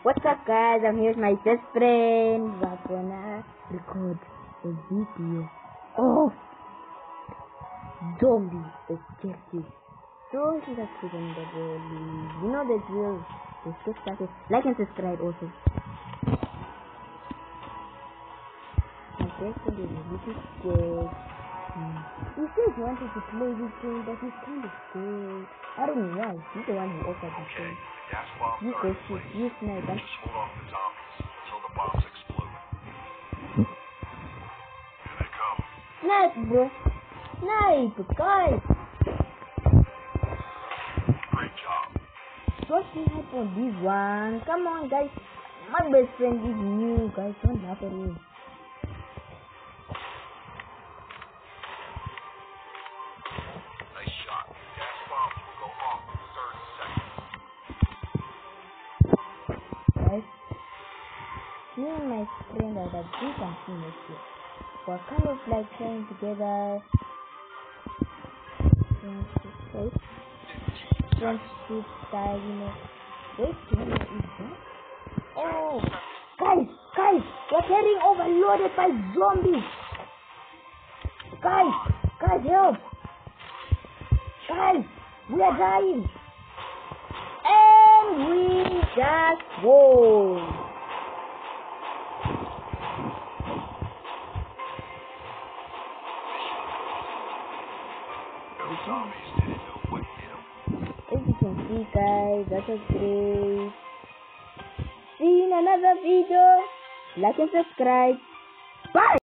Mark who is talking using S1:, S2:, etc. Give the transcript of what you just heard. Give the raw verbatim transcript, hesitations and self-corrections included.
S1: What's up guys, I'm here with my best friend. We're gonna record a video of zombie objectives. So if you guys click on the bell, you know the drill. Let's get started. Like and subscribe also. My best friend is really scared. Hmm. He says he wanted to play this game, but he's kind of scared. I don't know why. He's the one who offered this game. You go shoot, you snipe and
S2: just hold off the zombies until the bombs explode. Here they come.
S1: Snipe, bro. Snipe, guys.
S2: Great job.
S1: Don't snipe on this one. Come on, guys. My best friend is new, guys. Don't laugh at me.
S2: Nice shot. Gas bombs will go off in thirty seconds.
S1: Guys, me and my friend are that we can see next year. We're kind of like playing together. Friendship, friendship style, you know. Wait, what is that? Oh, guys, guys, we're getting overloaded by zombies. Guys, guys, help. Guys, we are dying. And we just won.
S2: Those zombies didn't know what hit them.
S1: As you can see, guys, that was great. See you in another video. Like and subscribe. Bye.